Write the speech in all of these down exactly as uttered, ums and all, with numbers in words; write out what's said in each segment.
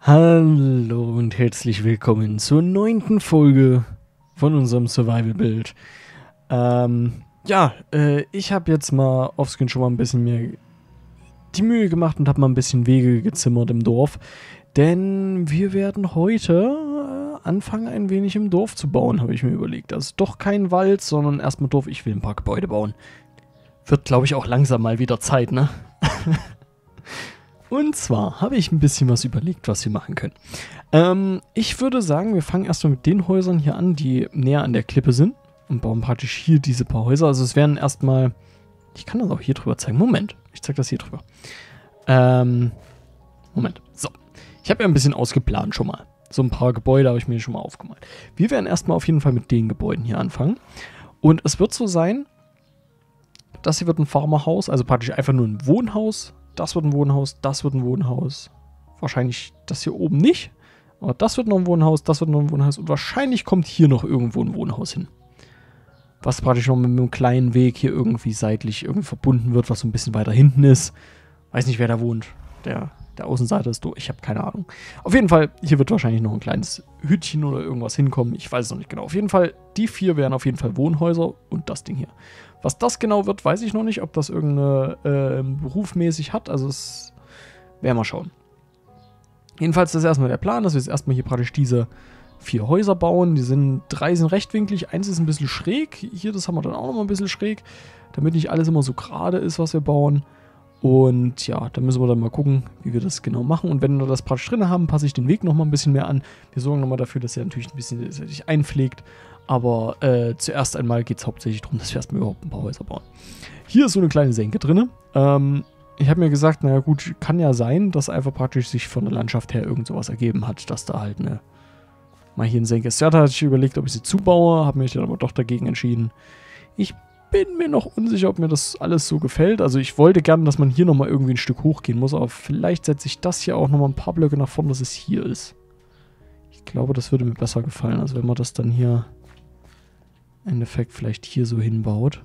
Hallo und herzlich willkommen zur neunten Folge von unserem Survival-Build. Ähm, ja, äh, ich habe jetzt mal offscreen schon mal ein bisschen mehr die Mühe gemacht und habe mal ein bisschen Wege gezimmert im Dorf. Denn wir werden heute äh, anfangen, ein wenig im Dorf zu bauen, habe ich mir überlegt. Also doch kein Wald, sondern erstmal Dorf. Ich will ein paar Gebäude bauen. Wird, glaube ich, auch langsam mal wieder Zeit, ne? Und zwar habe ich ein bisschen was überlegt, was wir machen können. Ähm, ich würde sagen, wir fangen erstmal mit den Häusern hier an, die näher an der Klippe sind. Und bauen praktisch hier diese paar Häuser. Also es werden erstmal... Ich kann das auch hier drüber zeigen. Moment, ich zeige das hier drüber. Ähm, Moment, so. Ich habe ja ein bisschen ausgeplant schon mal. So ein paar Gebäude habe ich mir schon mal aufgemalt. Wir werden erstmal auf jeden Fall mit den Gebäuden hier anfangen. Und es wird so sein, das hier wird ein Farmerhaus, also praktisch einfach nur ein Wohnhaus. Das wird ein Wohnhaus, das wird ein Wohnhaus. Wahrscheinlich das hier oben nicht. Aber das wird noch ein Wohnhaus, das wird noch ein Wohnhaus. Und wahrscheinlich kommt hier noch irgendwo ein Wohnhaus hin. Was praktisch noch mit einem kleinen Weg hier irgendwie seitlich irgendwie verbunden wird, was so ein bisschen weiter hinten ist. Weiß nicht, wer da wohnt. Der, der Außenseiter ist durch. Ich habe keine Ahnung. Auf jeden Fall, hier wird wahrscheinlich noch ein kleines Hütchen oder irgendwas hinkommen. Ich weiß es noch nicht genau. Auf jeden Fall, die vier wären auf jeden Fall Wohnhäuser und das Ding hier. Was das genau wird, weiß ich noch nicht, ob das irgendeine äh, berufmäßig hat. Also es werden wir schauen. Jedenfalls das ist erstmal der Plan, dass wir jetzt erstmal hier praktisch diese vier Häuser bauen. Die sind, drei sind rechtwinklig, eins ist ein bisschen schräg. Hier, das haben wir dann auch nochmal ein bisschen schräg, damit nicht alles immer so gerade ist, was wir bauen. Und ja, da müssen wir dann mal gucken, wie wir das genau machen. Und wenn wir das praktisch drin haben, passe ich den Weg nochmal ein bisschen mehr an. Wir sorgen nochmal dafür, dass er natürlich ein bisschen sich einpflegt. Aber äh, zuerst einmal geht es hauptsächlich darum, dass wir erstmal überhaupt ein paar Häuser bauen. Hier ist so eine kleine Senke drin. Ähm, ich habe mir gesagt, naja gut, kann ja sein, dass einfach praktisch sich von der Landschaft her irgend sowas ergeben hat, dass da halt eine, mal hier eine Senke ist. Ja, da hatte ich überlegt, ob ich sie zubaue, habe mich dann aber doch dagegen entschieden. Ich bin mir noch unsicher, ob mir das alles so gefällt. Also ich wollte gerne, dass man hier nochmal irgendwie ein Stück hochgehen muss, aber vielleicht setze ich das hier auch nochmal ein paar Blöcke nach vorne, dass es hier ist. Ich glaube, das würde mir besser gefallen, also wenn man das dann hier im Endeffekt vielleicht hier so hinbaut.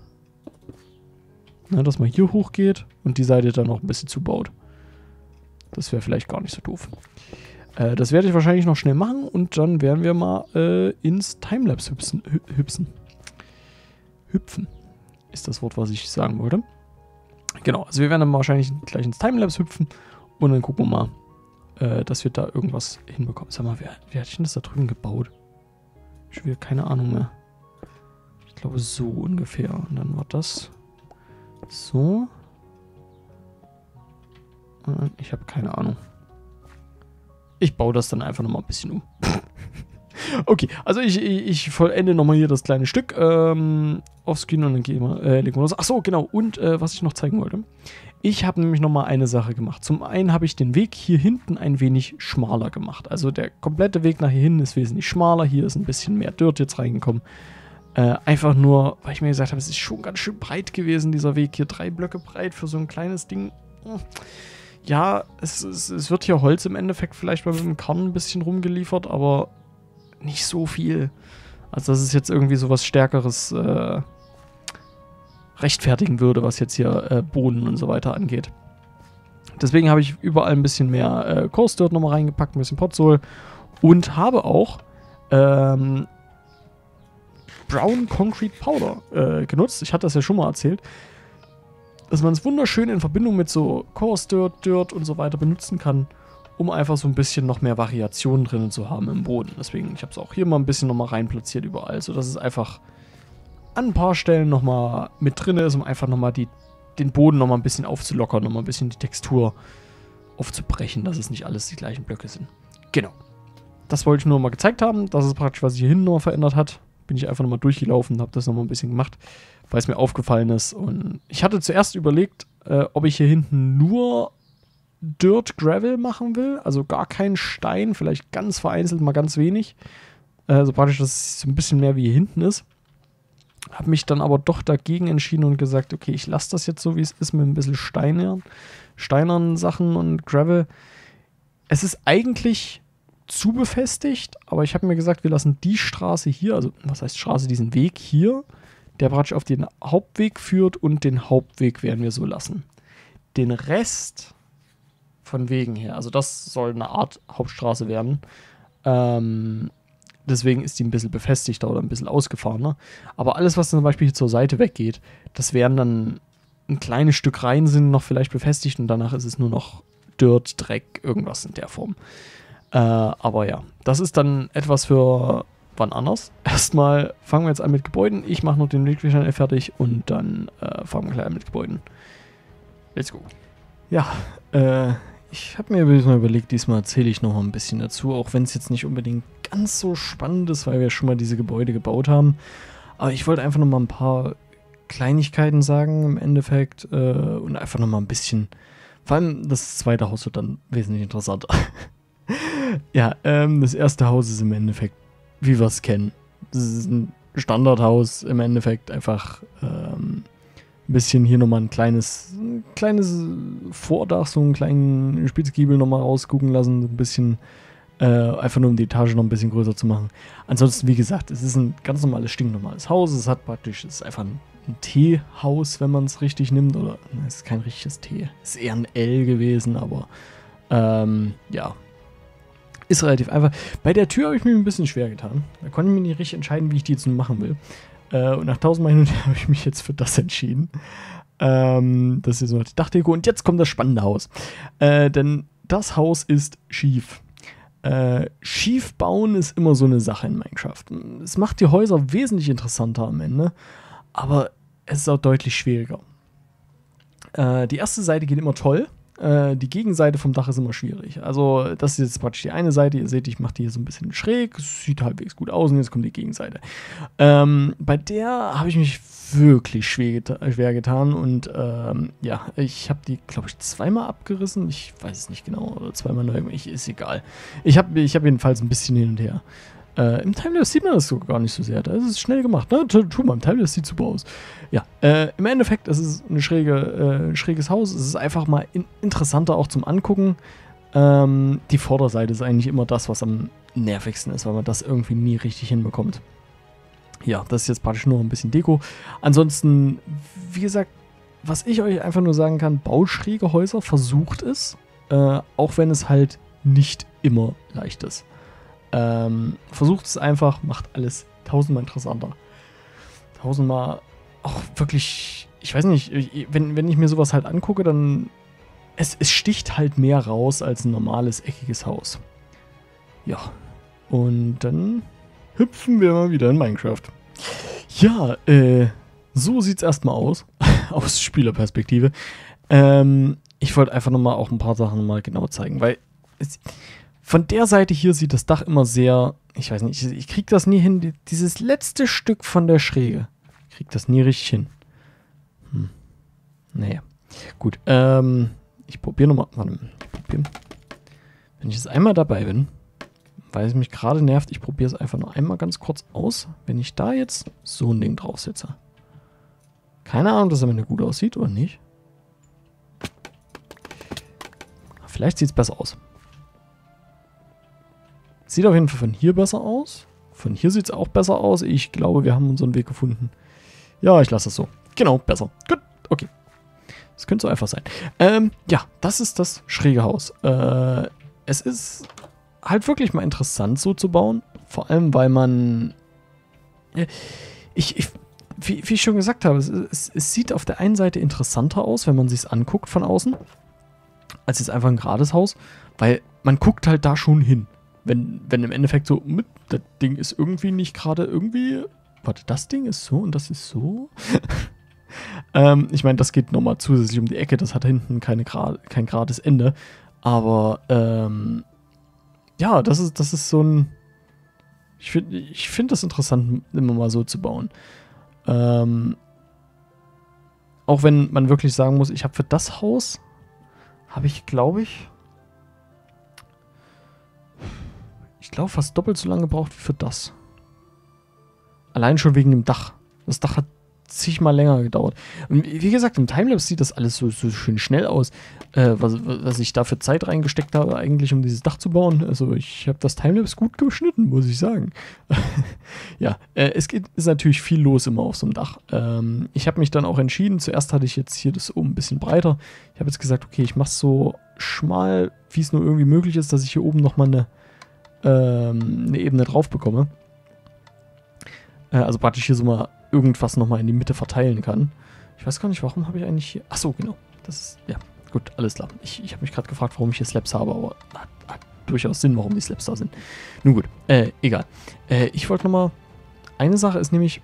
Na, dass man hier hochgeht und die Seite dann noch ein bisschen zubaut. Das wäre vielleicht gar nicht so doof. Äh, das werde ich wahrscheinlich noch schnell machen und dann werden wir mal äh, ins Timelapse hüpsen. Hü hüpsen. Hüpfen ist das Wort, was ich sagen wollte. Genau, also wir werden dann wahrscheinlich gleich ins Timelapse hüpfen und dann gucken wir mal, äh, dass wir da irgendwas hinbekommen. Sag mal, wer, wer hat denn das da drüben gebaut? Ich habe keine Ahnung mehr. Ich glaube so ungefähr. Und dann war das so. Und ich habe keine Ahnung. Ich baue das dann einfach nochmal ein bisschen um. Okay, also ich, ich, ich vollende nochmal hier das kleine Stück ähm, offscreen und dann gehen wir, äh, legen wir das. Achso, genau. Und äh, was ich noch zeigen wollte. Ich habe nämlich nochmal eine Sache gemacht. Zum einen habe ich den Weg hier hinten ein wenig schmaler gemacht. Also der komplette Weg nach hier hinten ist wesentlich schmaler. Hier ist ein bisschen mehr Dirt jetzt reingekommen. Äh, einfach nur, weil ich mir gesagt habe, es ist schon ganz schön breit gewesen, dieser Weg hier. Drei Blöcke breit für so ein kleines Ding. Ja, es, es, es wird hier Holz im Endeffekt vielleicht mal mit dem Karren ein bisschen rumgeliefert, aber nicht so viel. Also dass es jetzt irgendwie so was Stärkeres äh, rechtfertigen würde, was jetzt hier äh, Boden und so weiter angeht. Deswegen habe ich überall ein bisschen mehr äh, Coarse Dirt nochmal reingepackt, ein bisschen Potsoil und habe auch ähm, Brown Concrete Powder äh, genutzt. Ich hatte das ja schon mal erzählt, dass man es wunderschön in Verbindung mit so Coarse Dirt, Dirt und so weiter benutzen kann, um einfach so ein bisschen noch mehr Variation drin zu haben im Boden. Deswegen, ich habe es auch hier mal ein bisschen nochmal rein platziert überall, sodass es einfach an ein paar Stellen nochmal mit drin ist, um einfach nochmal die, den Boden nochmal ein bisschen aufzulockern, nochmal ein bisschen die Textur aufzubrechen, dass es nicht alles die gleichen Blöcke sind. Genau. Das wollte ich nur mal gezeigt haben. Das ist praktisch, was sich hier hinten noch verändert hat. Bin ich einfach nochmal durchgelaufen und habe das nochmal ein bisschen gemacht, weil es mir aufgefallen ist. Und ich hatte zuerst überlegt, äh, ob ich hier hinten nur Dirt Gravel machen will, also gar keinen Stein, vielleicht ganz vereinzelt mal ganz wenig. Also praktisch, dass es so ein bisschen mehr wie hier hinten ist. Habe mich dann aber doch dagegen entschieden und gesagt, okay, ich lasse das jetzt so, wie es ist, mit ein bisschen Steine, steinernen Sachen und Gravel. Es ist eigentlich zu befestigt, aber ich habe mir gesagt, wir lassen die Straße hier, also was heißt Straße, diesen Weg hier, der praktisch auf den Hauptweg führt und den Hauptweg werden wir so lassen. Den Rest von Wegen her. Also das soll eine Art Hauptstraße werden. Ähm, deswegen ist die ein bisschen befestigter oder ein bisschen ausgefahrener. Aber alles, was zum Beispiel hier zur Seite weggeht, das werden dann ein kleines Stück Reihen sind noch vielleicht befestigt und danach ist es nur noch Dirt, Dreck, irgendwas in der Form. Äh, aber ja, das ist dann etwas für wann anders. Erstmal fangen wir jetzt an mit Gebäuden. Ich mache noch den Lichtschein fertig und dann äh, fangen wir gleich an mit Gebäuden. Let's go. Ja, äh, ich habe mir mal überlegt, diesmal erzähle ich noch mal ein bisschen dazu, auch wenn es jetzt nicht unbedingt ganz so spannend ist, weil wir schon mal diese Gebäude gebaut haben. Aber ich wollte einfach noch mal ein paar Kleinigkeiten sagen im Endeffekt äh, und einfach noch mal ein bisschen, vor allem das zweite Haus wird dann wesentlich interessanter. Ja, ähm, das erste Haus ist im Endeffekt, wie wir es kennen. Das ist ein Standardhaus im Endeffekt, einfach ähm, ein bisschen hier nochmal ein kleines, ein kleines Vordach, so einen kleinen Spitzgiebel nochmal rausgucken lassen, ein bisschen, äh, einfach nur um die Etage noch ein bisschen größer zu machen. Ansonsten, wie gesagt, es ist ein ganz normales, stinknormales Haus, es hat praktisch, es ist einfach ein, ein T-Haus, wenn man es richtig nimmt, oder, es ist kein richtiges T, es ist eher ein L gewesen, aber, ähm, ja, ist relativ einfach. Bei der Tür habe ich mich ein bisschen schwer getan. Da konnte ich mich nicht richtig entscheiden, wie ich die jetzt nun machen will. Äh, und nach tausendmal hin und her habe ich mich jetzt für das entschieden. Ähm, das ist so die Dachdeko. Und jetzt kommt das spannende Haus. Äh, denn das Haus ist schief. Äh, schief bauen ist immer so eine Sache in Minecraft. Es macht die Häuser wesentlich interessanter am Ende. Aber es ist auch deutlich schwieriger. Äh, die erste Seite geht immer toll. Die Gegenseite vom Dach ist immer schwierig. Also das ist jetzt praktisch die eine Seite. Ihr seht, ich mache die hier so ein bisschen schräg. Sieht halbwegs gut aus und jetzt kommt die Gegenseite. Ähm, bei der habe ich mich wirklich schwer, geta- schwer getan und ähm, ja, ich habe die, glaube ich, zweimal abgerissen. Ich weiß es nicht genau. Oder zweimal neu. Ich, ist egal. Ich habe ich hab jedenfalls ein bisschen hin und her. Äh, Im Timelapse sieht man das so gar nicht so sehr. Das ist schnell gemacht. Ne? Tu mal, im Timelapse sieht super aus. Ja, äh, im Endeffekt, es ist eine schräge, äh, ein schräges Haus. Es ist einfach mal in, interessanter auch zum Angucken. Ähm, die Vorderseite ist eigentlich immer das, was am nervigsten ist, weil man das irgendwie nie richtig hinbekommt. Ja, das ist jetzt praktisch nur ein bisschen Deko. Ansonsten, wie gesagt, was ich euch einfach nur sagen kann, baut schräge Häuser, versucht es. Äh, auch wenn es halt nicht immer leicht ist. Ähm, versucht es einfach, macht alles tausendmal interessanter. Tausendmal auch wirklich, ich weiß nicht, wenn, wenn ich mir sowas halt angucke, dann es, es sticht halt mehr raus als ein normales eckiges Haus. Ja, und dann hüpfen wir mal wieder in Minecraft. Ja, äh, so sieht's erstmal aus, aus Spielerperspektive. Ähm, ich wollte einfach nochmal auch ein paar Sachen mal genau zeigen, weil es, von der Seite hier sieht das Dach immer sehr, ich weiß nicht, ich, ich krieg das nie hin, die, dieses letzte Stück von der Schräge. Ich krieg das nie richtig hin. Hm. Naja, gut. Ähm, ich probiere nochmal, warte, ich probiere. Wenn ich jetzt einmal dabei bin, weil es mich gerade nervt, ich probiere es einfach noch einmal ganz kurz aus. Wenn ich da jetzt so ein Ding draufsetze. Keine Ahnung, ob das am Ende gut aussieht oder nicht. Vielleicht sieht es besser aus. Sieht auf jeden Fall von hier besser aus. Von hier sieht es auch besser aus. Ich glaube, wir haben unseren Weg gefunden. Ja, ich lasse es so. Genau, besser. Gut, okay. Das könnte so einfach sein. Ähm, ja, das ist das schräge Haus. Äh, es ist halt wirklich mal interessant so zu bauen. Vor allem, weil man... Äh, ich, ich, wie, wie ich schon gesagt habe, es, es, es sieht auf der einen Seite interessanter aus, wenn man es sich anguckt von außen, als jetzt einfach ein gerades Haus. Weil man guckt halt da schon hin. Wenn, wenn im Endeffekt so, mit, das Ding ist irgendwie nicht gerade irgendwie, warte, das Ding ist so und das ist so. ähm, ich meine, das geht nochmal zusätzlich um die Ecke, das hat hinten keine Gra- kein gerades Ende. Aber, ähm, ja, das ist, das ist so ein, ich finde ich find das interessant, immer mal so zu bauen. Ähm, auch wenn man wirklich sagen muss, ich habe für das Haus, habe ich, glaube ich, Ich glaube, fast doppelt so lange gebraucht wie für das. Allein schon wegen dem Dach. Das Dach hat zigmal länger gedauert. Und wie gesagt, im Timelapse sieht das alles so, so schön schnell aus, äh, was, was ich da für Zeit reingesteckt habe, eigentlich, um dieses Dach zu bauen. Also ich habe das Timelapse gut geschnitten, muss ich sagen. Ja, äh, es geht, ist natürlich viel los immer auf so einem Dach. Ähm, ich habe mich dann auch entschieden, zuerst hatte ich jetzt hier das oben ein bisschen breiter. Ich habe jetzt gesagt, okay, ich mache es so schmal, wie es nur irgendwie möglich ist, dass ich hier oben nochmal eine, ähm, eine Ebene drauf bekomme. Äh, also praktisch hier so mal irgendwas nochmal in die Mitte verteilen kann. Ich weiß gar nicht, warum habe ich eigentlich hier... Achso, genau. Das ist... Ja, gut, alles klar. Ich, ich habe mich gerade gefragt, warum ich hier Slabs habe, aber hat, hat durchaus Sinn, warum die Slabs da sind. Nun gut, äh, egal. Äh, ich wollte nochmal... Eine Sache ist nämlich...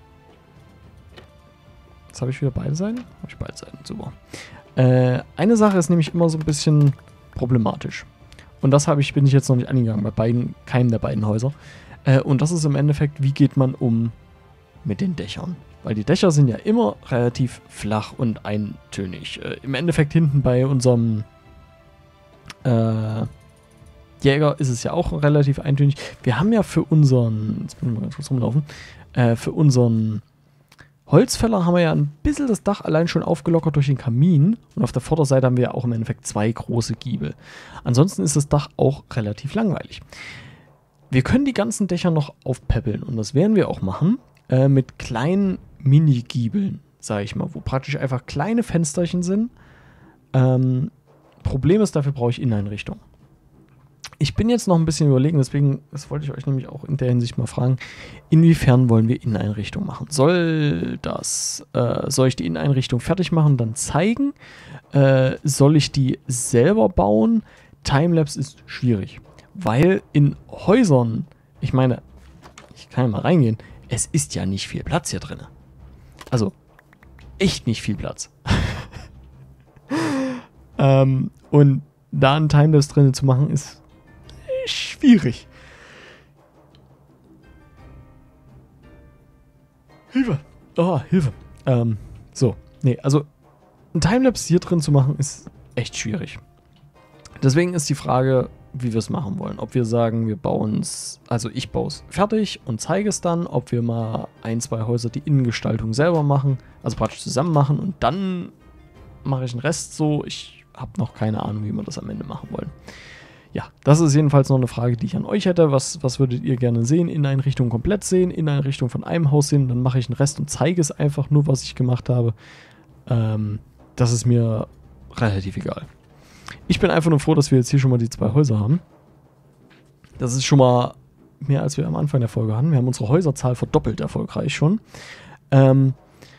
Jetzt habe ich wieder beide Seiten? Habe ich beide Seiten, super. Äh, eine Sache ist nämlich immer so ein bisschen problematisch. Und das habe ich, bin ich jetzt noch nicht angegangen bei beiden, keinem der beiden Häuser. Äh, und das ist im Endeffekt, wie geht man um mit den Dächern. Weil die Dächer sind ja immer relativ flach und eintönig. Äh, Im Endeffekt hinten bei unserem äh, Jäger ist es ja auch relativ eintönig. Wir haben ja für unseren, jetzt müssen wir ganz kurz rumlaufen, äh, für unseren Holzfäller haben wir ja ein bisschen das Dach allein schon aufgelockert durch den Kamin. Und auf der Vorderseite haben wir ja auch im Endeffekt zwei große Giebel. Ansonsten ist das Dach auch relativ langweilig. Wir können die ganzen Dächer noch aufpäppeln und das werden wir auch machen. Äh, mit kleinen Mini-Giebeln, sage ich mal, wo praktisch einfach kleine Fensterchen sind. Ähm, Problem ist, dafür brauche ich Inneneinrichtung. Ich bin jetzt noch ein bisschen überlegen, deswegen, das wollte ich euch nämlich auch in der Hinsicht mal fragen, inwiefern wollen wir Inneneinrichtung machen? Soll das, äh, soll ich die Inneneinrichtung fertig machen und dann zeigen? Äh, soll ich die selber bauen? Timelapse ist schwierig, weil in Häusern, ich meine, ich kann ja mal reingehen, es ist ja nicht viel Platz hier drin. Also, echt nicht viel Platz. ähm, und da ein Timelapse drin zu machen, ist schwierig. Hilfe! Oh, Hilfe. Ähm, so. Nee, also, ein Timelapse hier drin zu machen, ist echt schwierig. Deswegen ist die Frage, wie wir es machen wollen. Ob wir sagen, wir bauen es, also ich baue es fertig und zeige es dann, ob wir mal ein, zwei Häuser die Innengestaltung selber machen, also praktisch zusammen machen und dann mache ich den Rest so. Ich habe noch keine Ahnung, wie wir das am Ende machen wollen. Ja, das ist jedenfalls noch eine Frage, die ich an euch hätte. Was, was würdet ihr gerne sehen? Inneneinrichtung komplett sehen, Inneneinrichtung von einem Haus sehen, dann mache ich den Rest und zeige es einfach nur, was ich gemacht habe. Ähm, das ist mir relativ egal. Ich bin einfach nur froh, dass wir jetzt hier schon mal die zwei Häuser haben. Das ist schon mal mehr, als wir am Anfang der Folge hatten. Wir haben unsere Häuserzahl verdoppelt erfolgreich schon. Ähm,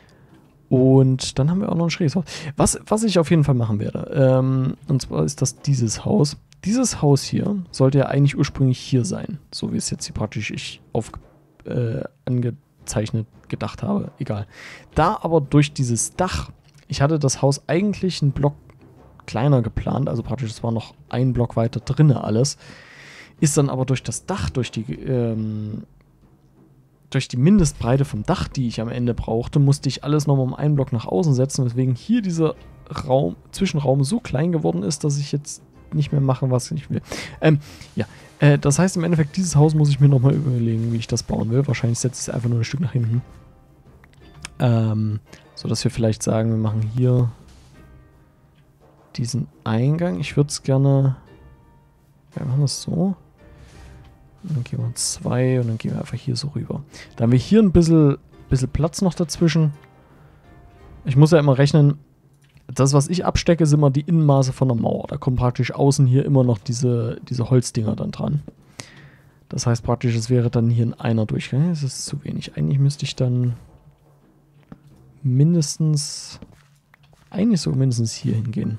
und dann haben wir auch noch ein schräges Haus. Was, was ich auf jeden Fall machen werde, ähm, und zwar ist das dieses Haus. Dieses Haus hier sollte ja eigentlich ursprünglich hier sein. So wie es jetzt hier praktisch ich auf, äh, angezeichnet gedacht habe. Egal. Da aber durch dieses Dach, ich hatte das Haus eigentlich einen Block kleiner geplant, also praktisch es war noch ein Block weiter drinne alles, ist dann aber durch das Dach, durch die ähm, durch die Mindestbreite vom Dach, die ich am Ende brauchte, musste ich alles nochmal um einen Block nach außen setzen, weswegen hier dieser Raum, Zwischenraum so klein geworden ist, dass ich jetzt nicht mehr mache, was ich will. Ähm, ja, äh, das heißt im Endeffekt, dieses Haus muss ich mir nochmal überlegen, wie ich das bauen will. Wahrscheinlich setze ich es einfach nur ein Stück nach hinten. Ähm, so dass wir vielleicht sagen, wir machen hier diesen Eingang. Ich würde es gerne... Ja, wir machen das so. Und dann gehen wir zwei und dann gehen wir einfach hier so rüber. Da haben wir hier ein bisschen, bisschen Platz noch dazwischen. Ich muss ja immer rechnen, das, was ich abstecke, sind immer die Innenmaße von der Mauer. Da kommen praktisch außen hier immer noch diese, diese Holzdinger dann dran. Das heißt praktisch, es wäre dann hier in einer Durchgang. Das ist zu wenig. Eigentlich müsste ich dann mindestens... Eigentlich so mindestens hier hingehen.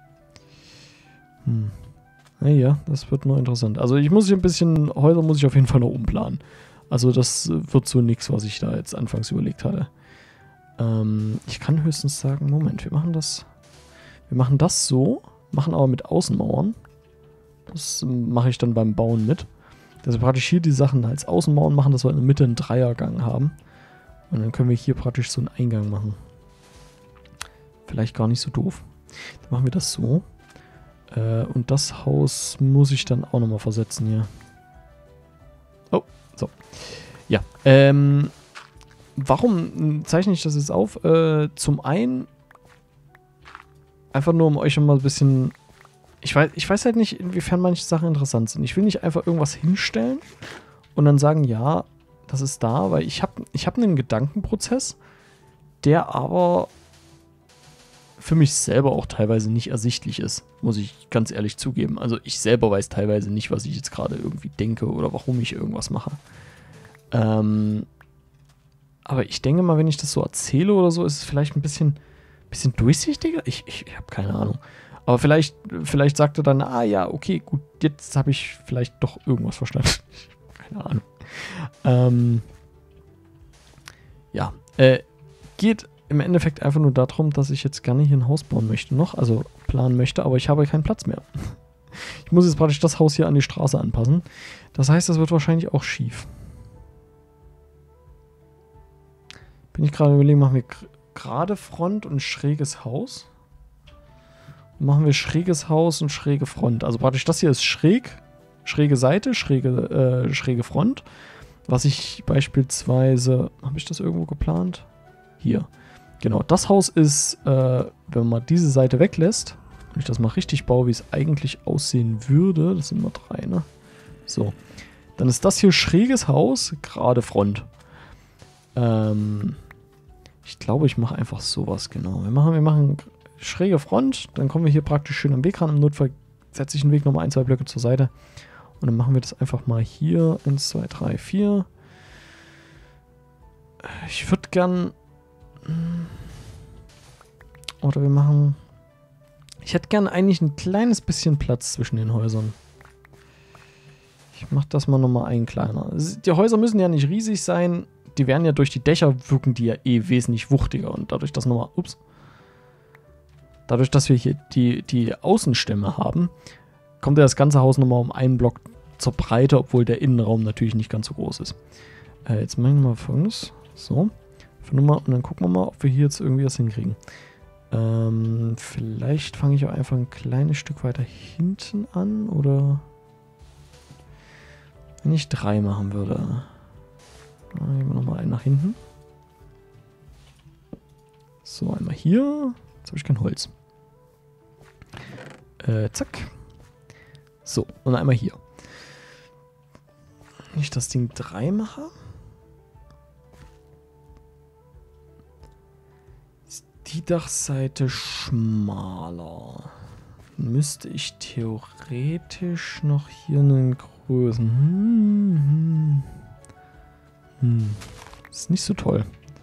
Hm. Naja, das wird noch interessant. Also ich muss hier ein bisschen, Häuser muss ich auf jeden Fall noch umplanen. Also das wird so nichts, was ich da jetzt anfangs überlegt hatte. Ähm, ich kann höchstens sagen, Moment, wir machen das, wir machen das so, machen aber mit Außenmauern. Das mache ich dann beim Bauen mit. Dass wir praktisch hier die Sachen als Außenmauern machen, dass wir in der Mitte einen Dreiergang haben. Und dann können wir hier praktisch so einen Eingang machen. Vielleicht gar nicht so doof. Dann machen wir das so. Äh, und das Haus muss ich dann auch nochmal versetzen hier. Oh, so. Ja, ähm, warum zeichne ich das jetzt auf? Äh, zum einen einfach nur, um euch schon mal ein bisschen... Ich weiß, ich weiß halt nicht, inwiefern manche Sachen interessant sind. Ich will nicht einfach irgendwas hinstellen und dann sagen, ja, das ist da, weil ich habe ich hab einen Gedankenprozess, der aber für mich selber auch teilweise nicht ersichtlich ist, muss ich ganz ehrlich zugeben. Also ich selber weiß teilweise nicht, was ich jetzt gerade irgendwie denke oder warum ich irgendwas mache. Ähm, aber ich denke mal, wenn ich das so erzähle oder so, ist es vielleicht ein bisschen, bisschen durchsichtiger. Ich, ich, ich habe keine Ahnung. Aber vielleicht, vielleicht sagt er dann, ah ja, okay, gut, jetzt habe ich vielleicht doch irgendwas verstanden. Keine Ahnung. Ähm, ja, äh, geht im Endeffekt einfach nur darum, dass ich jetzt gerne hier ein Haus bauen möchte noch, also planen möchte, aber ich habe keinen Platz mehr. Ich muss jetzt praktisch das Haus hier an die Straße anpassen. Das heißt, das wird wahrscheinlich auch schief. Bin ich gerade überlegen, machen wir gerade Front und schräges Haus? Machen wir schräges Haus und schräge Front. Also praktisch das hier ist schräg, schräge Seite, schräge, äh, schräge Front. Was ich beispielsweise, habe ich das irgendwo geplant? Hier. Genau, das Haus ist, äh, wenn man diese Seite weglässt, wenn ich das mal richtig baue, wie es eigentlich aussehen würde, das sind mal drei, ne? So. Dann ist das hier schräges Haus, gerade Front. Ähm, ich glaube, ich mache einfach sowas, genau. Wir machen, wir machen schräge Front, dann kommen wir hier praktisch schön am Weg ran. Im Notfall setze ich den Weg nochmal ein, zwei Blöcke zur Seite. Und dann machen wir das einfach mal hier. eins, zwei, drei, vier. Ich würde gern... Oder wir machen... Ich hätte gern eigentlich ein kleines bisschen Platz zwischen den Häusern. Ich mache das mal nochmal ein kleiner. Die Häuser müssen ja nicht riesig sein. Die werden ja durch die Dächer wirken, die ja eh wesentlich wuchtiger. Und dadurch, dass nochmal... Ups. Dadurch, dass wir hier die, die Außenstämme haben, kommt ja das ganze Haus nochmal um einen Block zur Breite, obwohl der Innenraum natürlich nicht ganz so groß ist. Äh, jetzt machen wir mal Folgendes. So. Mal, und dann gucken wir mal, ob wir hier jetzt irgendwie was hinkriegen. Ähm, vielleicht fange ich auch einfach ein kleines Stück weiter hinten an, oder wenn ich drei machen würde. Dann nehmen wir nochmal einen nach hinten. So, einmal hier. Jetzt habe ich kein Holz. Äh, zack. So, und einmal hier. Wenn ich das Ding drei mache, ist die Dachseite schmaler. Dann müsste ich theoretisch noch hier einen größeren... Hm, hm. Hm. Das ist nicht so toll.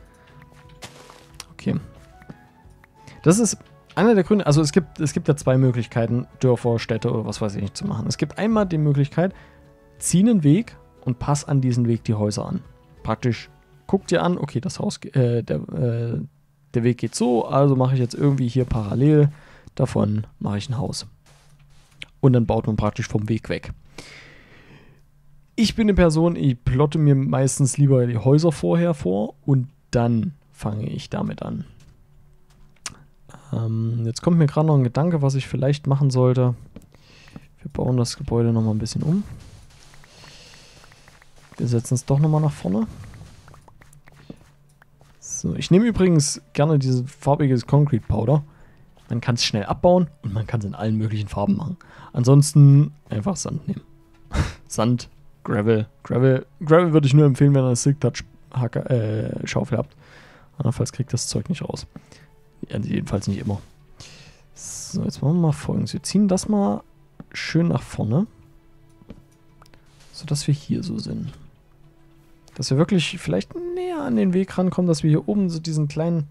Okay. Das ist einer der Gründe, also es gibt, es gibt ja zwei Möglichkeiten, Dörfer, Städte oder was weiß ich nicht zu machen. Es gibt einmal die Möglichkeit, zieh einen Weg und pass an diesen Weg die Häuser an. Praktisch, guck dir an, okay, das Haus, äh, der, äh, der Weg geht so, also mache ich jetzt irgendwie hier parallel davon, mache ich ein Haus. Und dann baut man praktisch vom Weg weg. Ich bin eine Person, ich plotte mir meistens lieber die Häuser vorher vor und dann fange ich damit an. Ähm, jetzt kommt mir gerade noch ein Gedanke, was ich vielleicht machen sollte. Wir bauen das Gebäude nochmal ein bisschen um. Wir setzen es doch nochmal nach vorne. So, ich nehme übrigens gerne dieses farbiges Concrete Powder. Man kann es schnell abbauen und man kann es in allen möglichen Farben machen. Ansonsten einfach Sand nehmen. Sand, Gravel. Gravel, Gravel würde ich nur empfehlen, wenn ihr eine Silk Touch äh, Schaufel habt. Andernfalls kriegt das Zeug nicht raus. Ja, jedenfalls nicht immer. So, jetzt machen wir mal Folgendes. Wir ziehen das mal schön nach vorne. Sodass wir hier so sind. Dass wir wirklich vielleicht näher an den Weg rankommen, dass wir hier oben so diesen kleinen...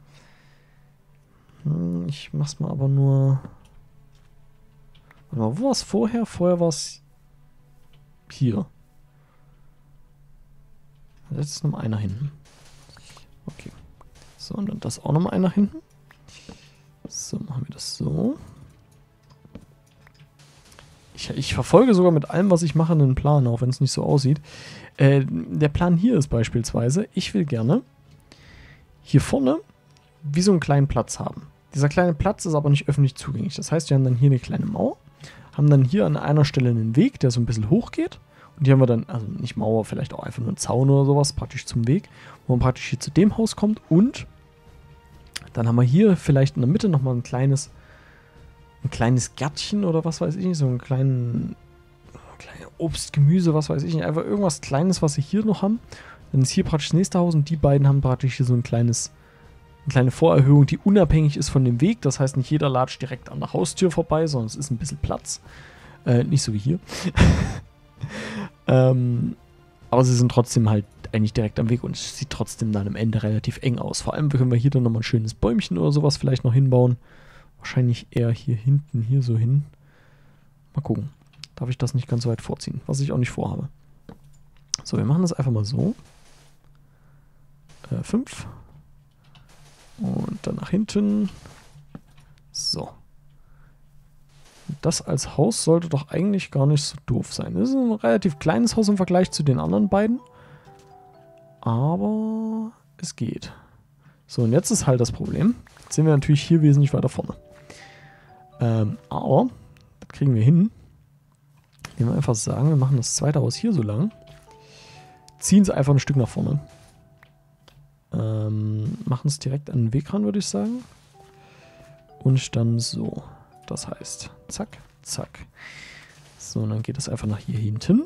Hm, ich mach's mal aber nur... Warte mal, wo war es vorher? Vorher war es hier. Jetzt ist nochmal einer hinten. Okay. So, und dann das auch nochmal einer hinten. So, machen wir das so. Ich, ich verfolge sogar mit allem, was ich mache, einen Plan, auch wenn es nicht so aussieht. Äh, der Plan hier ist beispielsweise, ich will gerne hier vorne wie so einen kleinen Platz haben. Dieser kleine Platz ist aber nicht öffentlich zugänglich. Das heißt, wir haben dann hier eine kleine Mauer. haben dann hier an einer Stelle einen Weg, der so ein bisschen hoch geht. Und hier haben wir dann, also nicht Mauer, vielleicht auch einfach nur einen Zaun oder sowas, praktisch zum Weg, wo man praktisch hier zu dem Haus kommt. Und dann haben wir hier vielleicht in der Mitte nochmal ein kleines, ein kleines Gärtchen oder was weiß ich nicht, so einen kleinen, kleine Obst, Gemüse, was weiß ich nicht, einfach irgendwas Kleines, was sie hier noch haben. Dann ist hier praktisch das nächste Haus und die beiden haben praktisch hier so ein kleines, eine kleine Vorerhöhung, die unabhängig ist von dem Weg. Das heißt, nicht jeder latscht direkt an der Haustür vorbei, sondern es ist ein bisschen Platz. Äh, nicht so wie hier. ähm, aber sie sind trotzdem halt eigentlich direkt am Weg und es sieht trotzdem dann am Ende relativ eng aus. Vor allem können wir hier dann nochmal ein schönes Bäumchen oder sowas vielleicht noch hinbauen. Wahrscheinlich eher hier hinten, hier so hin. Mal gucken. Darf ich das nicht ganz so weit vorziehen, was ich auch nicht vorhabe. So, wir machen das einfach mal so. Äh, fünf. Und dann nach hinten. So. Das als Haus sollte doch eigentlich gar nicht so doof sein. Das ist ein relativ kleines Haus im Vergleich zu den anderen beiden. Aber es geht. So, und jetzt ist halt das Problem. Jetzt sind wir natürlich hier wesentlich weiter vorne. Ähm, aber das kriegen wir hin. Indem wir einfach sagen, wir machen das zweite Haus hier so lang. Ziehen es einfach ein Stück nach vorne. Ähm, machen es direkt an den Weg ran, würde ich sagen. Und dann so. Das heißt, zack, zack. So, und dann geht es einfach nach hier hinten.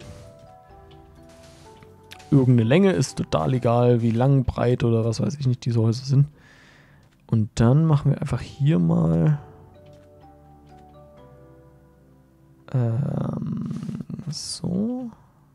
Irgendeine Länge ist total egal, wie lang, breit oder was weiß ich nicht diese Häuser sind. Und dann machen wir einfach hier mal ähm, so.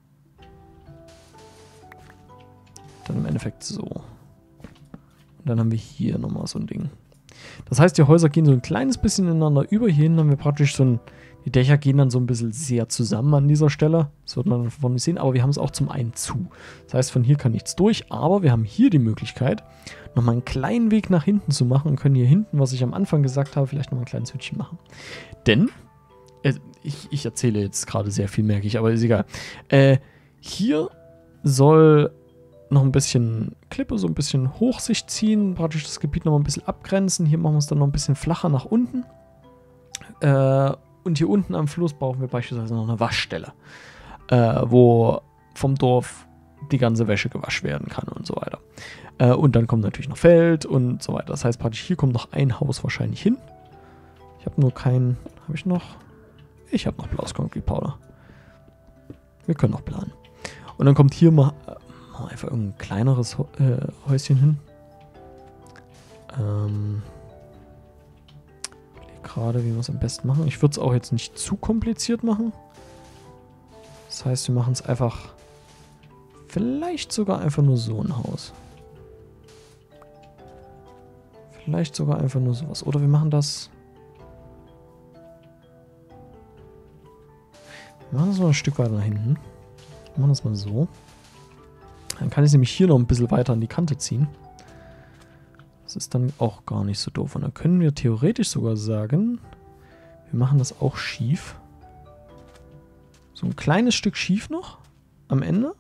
Dann im Endeffekt so. Und dann haben wir hier nochmal so ein Ding. Das heißt, die Häuser gehen so ein kleines bisschen ineinander über. Hierhin haben wir praktisch so ein, die Dächer gehen dann so ein bisschen sehr zusammen an dieser Stelle. Das wird man davon nicht sehen, aber wir haben es auch zum einen zu. Das heißt, von hier kann nichts durch, aber wir haben hier die Möglichkeit, nochmal einen kleinen Weg nach hinten zu machen und können hier hinten, was ich am Anfang gesagt habe, vielleicht nochmal ein kleines Hütchen machen. Denn, äh, ich, ich erzähle jetzt gerade sehr viel, merke ich, aber ist egal. Äh, hier soll noch ein bisschen Klippe, so ein bisschen hoch sich ziehen, praktisch das Gebiet noch mal ein bisschen abgrenzen. Hier machen wir es dann noch ein bisschen flacher nach unten. Äh, und hier unten am Fluss brauchen wir beispielsweise noch eine Waschstelle, äh, wo vom Dorf die ganze Wäsche gewaschen werden kann und so weiter. Äh, und dann kommt natürlich noch Feld und so weiter. Das heißt praktisch, hier kommt noch ein Haus wahrscheinlich hin. Ich habe nur keinen, habe ich noch? Ich habe noch blaues Concrete Powder. Wir können noch planen. Und dann kommt hier mal einfach irgendein kleineres äh, Häuschen hin. Ähm, ich überlege gerade, wie wir es am besten machen. Ich würde es auch jetzt nicht zu kompliziert machen. Das heißt, wir machen es einfach vielleicht sogar einfach nur so ein Haus. Vielleicht sogar einfach nur sowas. Oder wir machen das... Wir machen das mal ein Stück weiter nach hinten. Wir machen das mal so. Dann kann ich es nämlich hier noch ein bisschen weiter an die Kante ziehen. Das ist dann auch gar nicht so doof. Und dann können wir theoretisch sogar sagen, wir machen das auch schief. So ein kleines Stück schief noch am Ende.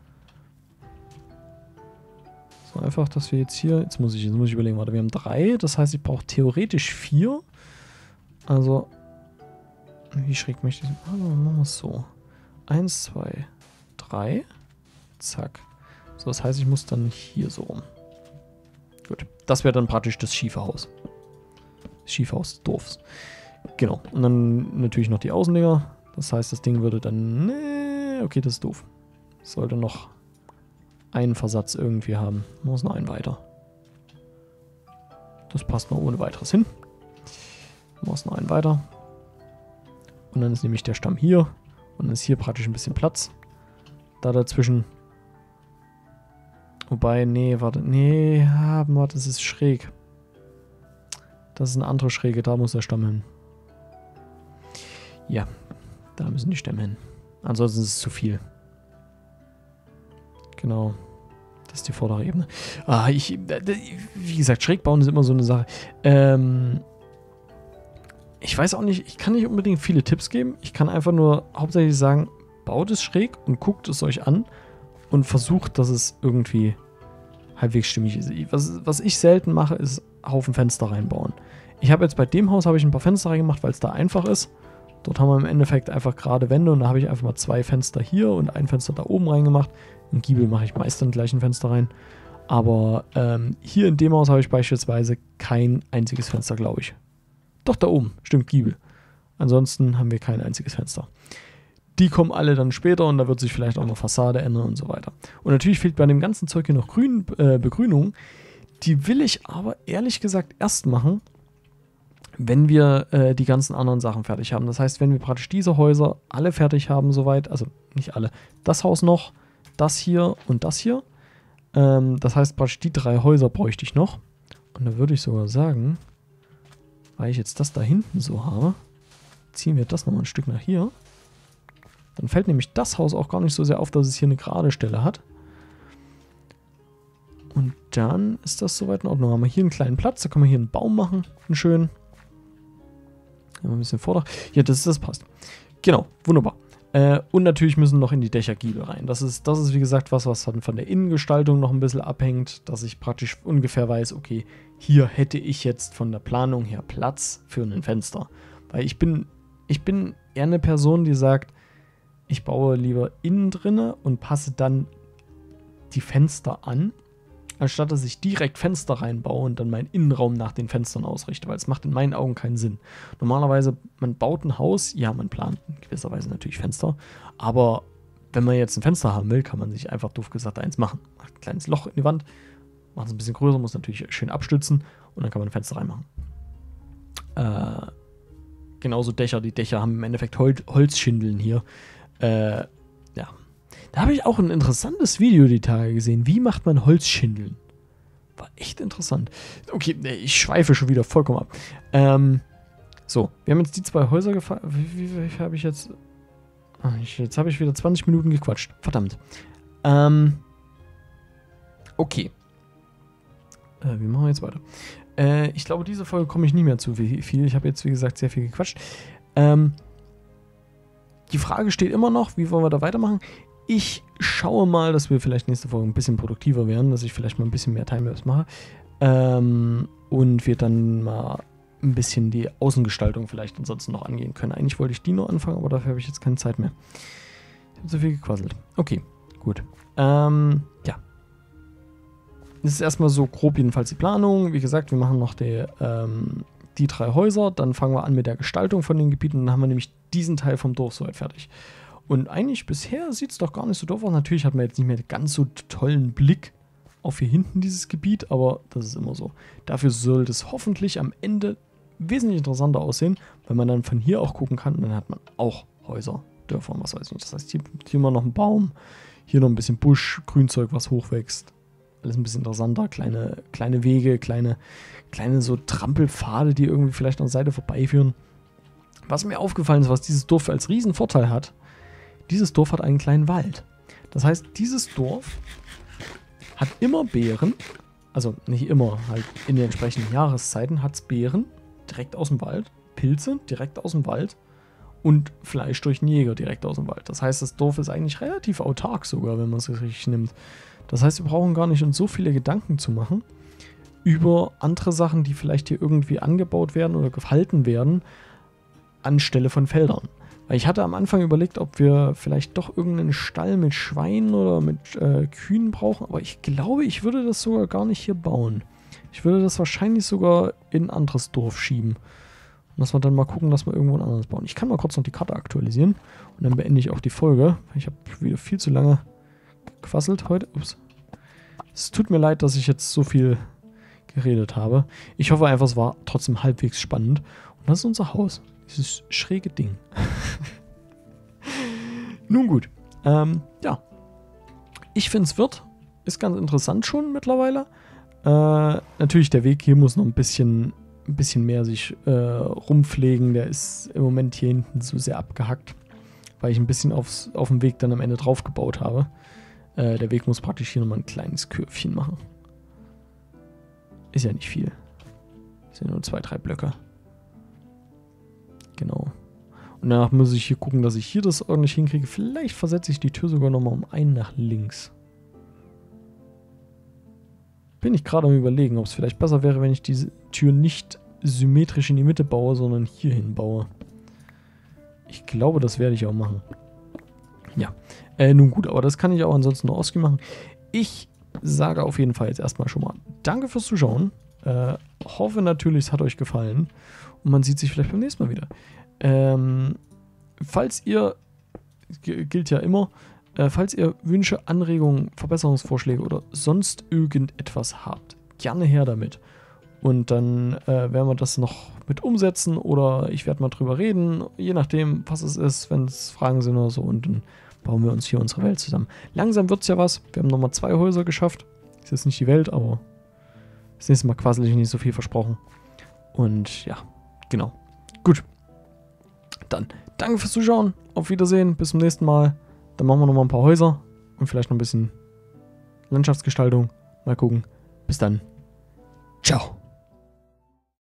So einfach, dass wir jetzt hier, jetzt muss ich, jetzt muss ich überlegen, warte, wir haben drei, das heißt, ich brauche theoretisch vier. Also, wie schräg möchte ich das? Also, machen wir es so. Eins, zwei, drei. Zack. So, das heißt, ich muss dann hier so rum. Gut. Das wäre dann praktisch das schiefe Haus. Das schiefe Haus des Dorfs. Genau. Und dann natürlich noch die Außendinger. Das heißt, das Ding würde dann... Nee, okay, das ist doof. Sollte noch einen Versatz irgendwie haben. Muss noch einen weiter. Das passt noch ohne weiteres hin. Muss noch einen weiter. Und dann ist nämlich der Stamm hier. Und dann ist hier praktisch ein bisschen Platz. Da dazwischen... Wobei, nee, warte, nee, ja, warte, das ist schräg. Das ist eine andere Schräge, da muss der Stamm hin. Ja, da müssen die Stämme hin. Ansonsten ist es zu viel. Genau. Das ist die vordere Ebene. Ah, ich, wie gesagt, schräg bauen ist immer so eine Sache. Ähm, ich weiß auch nicht, ich kann nicht unbedingt viele Tipps geben. Ich kann einfach nur hauptsächlich sagen, baut es schräg und guckt es euch an. Und versucht, dass es irgendwie halbwegs stimmig ist. Was, was ich selten mache, ist Haufen Fenster reinbauen. Ich habe jetzt bei dem Haus habe ich ein paar Fenster reingemacht, weil es da einfach ist. Dort haben wir im Endeffekt einfach gerade Wände und da habe ich einfach mal zwei Fenster hier und ein Fenster da oben reingemacht. Im Giebel mache ich meist dann gleich ein Fenster rein. Aber ähm, hier in dem Haus habe ich beispielsweise kein einziges Fenster, glaube ich. Doch, da oben, stimmt, Giebel. Ansonsten haben wir kein einziges Fenster. Die kommen alle dann später und da wird sich vielleicht auch noch Fassade ändern und so weiter. Und natürlich fehlt bei dem ganzen Zeug hier noch Grün, äh, Begrünung. Die will ich aber ehrlich gesagt erst machen, wenn wir äh, die ganzen anderen Sachen fertig haben. Das heißt, wenn wir praktisch diese Häuser alle fertig haben soweit, also nicht alle, das Haus noch, das hier und das hier. Ähm, das heißt, praktisch die drei Häuser bräuchte ich noch. Und da würde ich sogar sagen, weil ich jetzt das da hinten so habe, ziehen wir das nochmal ein Stück nach hier. Dann fällt nämlich das Haus auch gar nicht so sehr auf, dass es hier eine gerade Stelle hat. Und dann ist das soweit in Ordnung. Haben wir hier einen kleinen Platz, da können wir hier einen Baum machen, einen schönen. Haben wir ein bisschen Vordach. Ja, das, das passt. Genau, wunderbar. Äh, und natürlich müssen noch in die Dächergiebel rein. Das ist, das ist wie gesagt was, was von der Innengestaltung noch ein bisschen abhängt, dass ich praktisch ungefähr weiß, okay, hier hätte ich jetzt von der Planung her Platz für ein Fenster. Weil ich bin, ich bin eher eine Person, die sagt, ich baue lieber innen drinne und passe dann die Fenster an, anstatt dass ich direkt Fenster reinbaue und dann meinen Innenraum nach den Fenstern ausrichte, weil es macht in meinen Augen keinen Sinn. Normalerweise, man baut ein Haus, ja, man plant in gewisser Weise natürlich Fenster, aber wenn man jetzt ein Fenster haben will, kann man sich einfach doof gesagt eins machen. Macht ein kleines Loch in die Wand, macht es ein bisschen größer, muss natürlich schön abstützen und dann kann man ein Fenster reinmachen. Äh, genauso Dächer, die Dächer haben im Endeffekt Hol Holzschindeln hier. Äh, ja. Da habe ich auch ein interessantes Video die Tage gesehen. Wie macht man Holzschindeln? War echt interessant. Okay, ich schweife schon wieder vollkommen ab. Ähm, so, wir haben jetzt die zwei Häuser gefahren. Wie, wie, wie habe ich jetzt... Ach, ich, jetzt habe ich wieder zwanzig Minuten gequatscht. Verdammt. Ähm, okay. Äh, wie machen wir jetzt weiter? Äh, ich glaube, diese Folge komme ich nicht mehr zu viel. Ich habe jetzt, wie gesagt, sehr viel gequatscht. Ähm, Die Frage steht immer noch, wie wollen wir da weitermachen? Ich schaue mal, dass wir vielleicht nächste Folge ein bisschen produktiver werden, dass ich vielleicht mal ein bisschen mehr Timelapse mache. Ähm, und wir dann mal ein bisschen die Außengestaltung vielleicht ansonsten noch angehen können. Eigentlich wollte ich die noch anfangen, aber dafür habe ich jetzt keine Zeit mehr. Ich habe so viel gequasselt. Okay, gut. Ähm, ja. Das ist erstmal so grob jedenfalls die Planung. Wie gesagt, wir machen noch die... Ähm, die drei Häuser, dann fangen wir an mit der Gestaltung von den Gebieten und dann haben wir nämlich diesen Teil vom Dorf soweit fertig. Und eigentlich bisher sieht es doch gar nicht so doof aus. Natürlich hat man jetzt nicht mehr den ganz so tollen Blick auf hier hinten dieses Gebiet, aber das ist immer so. Dafür sollte es hoffentlich am Ende wesentlich interessanter aussehen, weil man dann von hier auch gucken kann und dann hat man auch Häuser, Dörfer und was weiß ich nicht. Das heißt, hier, hier mal noch ein Baum, hier noch ein bisschen Busch, Grünzeug, was hochwächst. Alles ein bisschen interessanter, kleine, kleine Wege, kleine, kleine so Trampelpfade, die irgendwie vielleicht an der Seite vorbeiführen. Was mir aufgefallen ist, was dieses Dorf als Riesenvorteil hat, dieses Dorf hat einen kleinen Wald. Das heißt, dieses Dorf hat immer Beeren, also nicht immer, halt in den entsprechenden Jahreszeiten hat es Beeren direkt aus dem Wald, Pilze direkt aus dem Wald und Fleisch durch den Jäger direkt aus dem Wald. Das heißt, das Dorf ist eigentlich relativ autark sogar, wenn man es richtig nimmt. Das heißt, wir brauchen gar nicht uns so viele Gedanken zu machen über andere Sachen, die vielleicht hier irgendwie angebaut werden oder gehalten werden, anstelle von Feldern. Weil ich hatte am Anfang überlegt, ob wir vielleicht doch irgendeinen Stall mit Schweinen oder mit äh, Kühen brauchen, aber ich glaube, ich würde das sogar gar nicht hier bauen. Ich würde das wahrscheinlich sogar in ein anderes Dorf schieben. Und dass wir dann mal gucken, dass wir irgendwo ein anderes bauen. Ich kann mal kurz noch die Karte aktualisieren und dann beende ich auch die Folge. Ich habe wieder viel zu lange gequasselt heute. Ups. Es tut mir leid, dass ich jetzt so viel geredet habe. Ich hoffe einfach, es war trotzdem halbwegs spannend. Und das ist unser Haus. Dieses schräge Ding. Nun gut. Ähm, ja. Ich finde es wird. Ist ganz interessant schon mittlerweile. Äh, natürlich, der Weg hier muss noch ein bisschen, ein bisschen mehr sich äh, rumpflegen. Der ist im Moment hier hinten so sehr abgehackt, weil ich ein bisschen aufs, auf dem Weg dann am Ende drauf gebaut habe. Äh, der Weg muss praktisch hier nochmal ein kleines Kürfchen machen. Ist ja nicht viel. Ist ja nur zwei, drei Blöcke. Genau. Und danach muss ich hier gucken, dass ich hier das ordentlich hinkriege. Vielleicht versetze ich die Tür sogar nochmal um einen nach links. Bin ich gerade am Überlegen, ob es vielleicht besser wäre, wenn ich diese Tür nicht symmetrisch in die Mitte baue, sondern hier hin baue. Ich glaube, das werde ich auch machen. Ja, äh, nun gut, aber das kann ich auch ansonsten noch Oski machen. Ich sage auf jeden Fall jetzt erstmal schon mal danke fürs Zuschauen. Äh, hoffe natürlich, es hat euch gefallen. Und man sieht sich vielleicht beim nächsten Mal wieder. Ähm, falls ihr, gilt ja immer, äh, falls ihr Wünsche, Anregungen, Verbesserungsvorschläge oder sonst irgendetwas habt, gerne her damit. Und dann äh, werden wir das noch mit umsetzen oder ich werde mal drüber reden, je nachdem, was es ist, wenn es Fragen sind oder so. Und dann bauen wir uns hier unsere Welt zusammen. Langsam wird es ja was. Wir haben nochmal zwei Häuser geschafft. Ist jetzt nicht die Welt, aber das nächste Mal quasi nicht so viel versprochen. Und ja, genau. Gut. Dann danke fürs Zuschauen. Auf Wiedersehen. Bis zum nächsten Mal. Dann machen wir nochmal ein paar Häuser und vielleicht noch ein bisschen Landschaftsgestaltung. Mal gucken. Bis dann. Ciao.